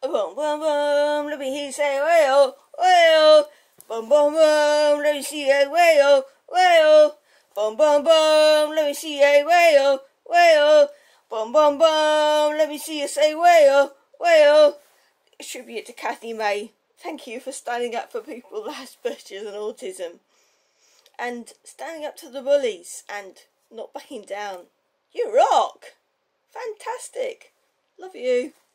Boom, boom, boom, let me hear you say way-oh, way-oh. Boom, boom, boom, let me see you way-oh, way-oh. Boom, boom, boom, let me see you way-oh, way-oh. Boom, boom, boom, let me see you say way-oh, way-oh. A tribute to Cathy May. Thank you for standing up for people with Asperger's and autism. And standing up to the bullies and not backing down. You rock! Fantastic! Love you.